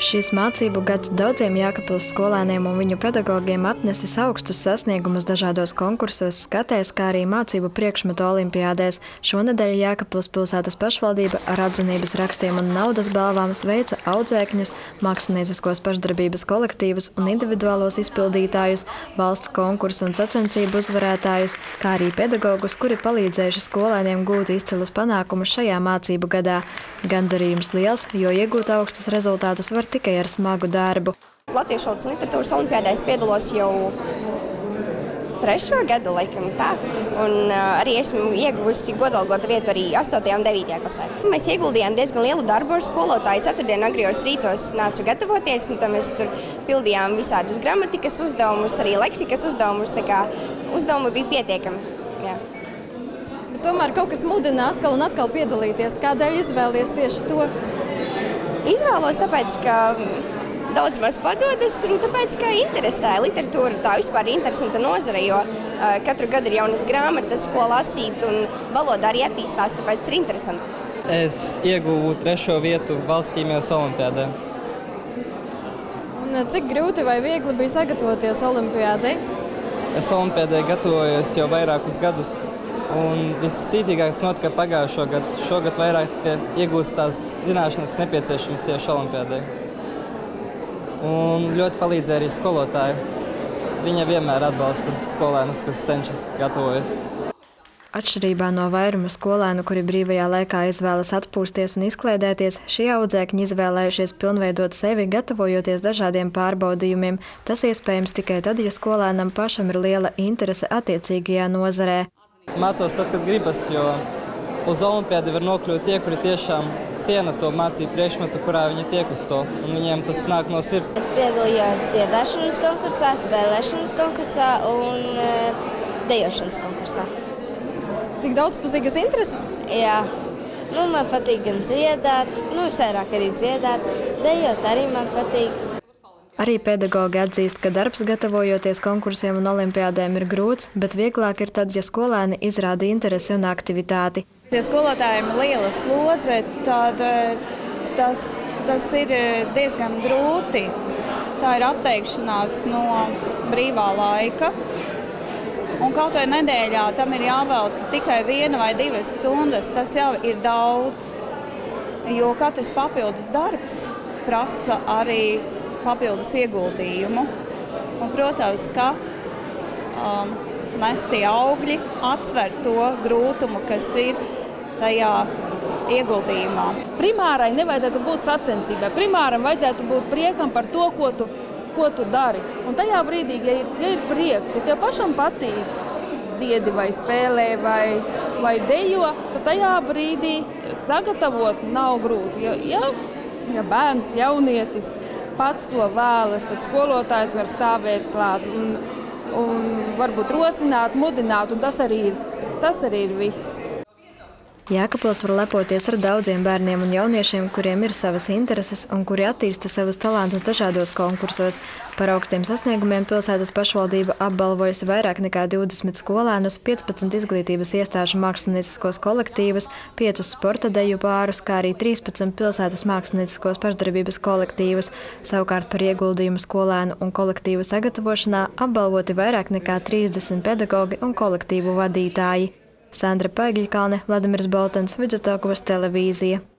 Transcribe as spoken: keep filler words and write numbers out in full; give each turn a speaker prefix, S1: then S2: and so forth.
S1: Šis mācību gads daudziem Jēkabpils skolēniem un viņu pedagogiem atnesis augstus sasniegumus dažādos konkursos, skatēs, kā arī mācību priekšmetu olimpiādēs. Šonedēļ Jēkabpils pilsētas pašvaldība ar atzinības rakstiem un naudas balvām sveica audzēkņus, mākslinieciskos pašdarbības kolektīvus un individuālos izpildītājus, valsts konkursu un sacensību uzvarētājus, kā arī pedagogus, kuri palīdzējuši skolēniem gūt izcilus panākumus šajā mācību gadā. Gandarījums liels, jo iegūt augstus rezultātus var tikai ar smagu darbu.
S2: Latviešu valodas un literatūras olimpiādē es piedalos jau trešo gadu, laikam tā. Un uh, arī esmu ieguvusi godalgota vietu arī astotajā un devītajā klasē. Mēs ieguldījām diezgan lielu darbu ar skolotāju. Ceturtdien agrijos rītos nācu gatavoties, un tad mēs tur pildījām visādus gramatikas uzdevumus, arī leksikas uzdevumus. Tā kā uzdevumi bija pietiekami. Jā.
S3: Bet tomēr kaut kas mudina atkal un atkal piedalīties. Kādēļ izvēlies tieši to?
S2: Izvēlos tāpēc, ka daudz maz padodas un tāpēc, ka interesē. Literatūra tā vispār ir interesanta nozare, jo uh, katru gadu ir jaunas grāmatas, ko lasīt, un valoda arī attīstās, tāpēc ir interesanti.
S4: Es ieguvu trešo vietu valsts ķīmijas olimpiādē.
S3: Un cik grūti vai viegli bija sagatavoties olimpiādei?
S4: Es olimpiādē gatavojos jau vairākus gadus. Un viscītīgākais notika pagājušo gadu. Šogad vairāk tikai iegūst tās zināšanas nepieciešamas tieši olimpiādē. Un ļoti palīdzēja arī skolotāji. Viņa vienmēr atbalsta skolēnus, kas cenšas gatavojas.
S1: Atšķirībā no vairuma skolēnu, kuri brīvajā laikā izvēlas atpūsties un izkliedēties, šie audzēkņi izvēlējušies pilnveidot sevi, gatavojoties dažādiem pārbaudījumiem. Tas iespējams tikai tad, ja skolēnam pašam ir liela interese attiecīgajā nozarē.
S4: Mācos tad, kad gribas, jo uz olimpiādi var nokļūt tie, kuri tiešām ciena to mācību priekšmetu, kurā viņi tiek uz to, un viņiem tas nāk no sirds.
S5: Es piedalījos dziedāšanas konkursā, spēlēšanas konkursā un e, dejošanas konkursā.
S3: Cik daudzpusīgas intereses?
S5: Jā, nu, man patīk gan dziedāt, nu, vairāk arī dziedāt, dejot arī man patīk.
S1: Arī pedagogi atzīst, ka darbs gatavojoties konkursiem un olimpiādēm ir grūts, bet vieglāk ir tad, ja skolēni izrāda interesi un aktivitāti.
S6: Ja skolotājiem ir liela slodze, tad tas, tas ir diezgan grūti. Tā ir atteikšanās no brīvā laika. Un kaut vai nedēļā tam ir jāvelta tikai viena vai divas stundas. Tas jau ir daudz, jo katrs papildus darbs prasa arī papildus ieguldījumu. Un, protams, ka um, nestie augļi atsver to grūtumu, kas ir tajā ieguldījumā.
S7: Primārai nevajadzētu būt sacensībai. Primāram vajadzētu būt priekam par to, ko tu, ko tu dari. Un tajā brīdī, ja ir, ja ir prieks, ja tev pašam patīk, dziedi vai spēlē vai, vai dejo, tad tajā brīdī sagatavot nav grūti. Ja, ja, ja bērns, jaunietis pats to vēlas, tad skolotājs var stāvēt klāt un, un varbūt rosināt, mudināt, un tas arī ir, tas arī ir viss.
S1: Jēkabpils var lepoties ar daudziem bērniem un jauniešiem, kuriem ir savas intereses un kuri attīsta savus talantus dažādos konkursos. Par augstiem sasniegumiem pilsētas pašvaldība apbalvojusi vairāk nekā divdesmit skolēnus, piecpadsmit izglītības iestāžu mākslinieciskos kolektīvus, piecus sporta deju pārus, kā arī trīspadsmit pilsētas mākslinieciskos pašdarbības kolektīvus. Savukārt par ieguldījumu skolēnu un kolektīvu sagatavošanā apbalvoti vairāk nekā trīsdesmit pedagogi un kolektīvu vadītāji. Sandra Paigļkalne, Vladimirs Boltens, Vidusdaugavas televīzija.